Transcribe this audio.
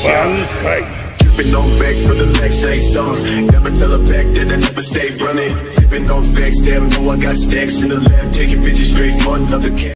Tripping on back for the next say something. Never tell a back that I never stay running. Sipping on facts, damn, know I got stacks in the lab, taking bitches straight, one another cat.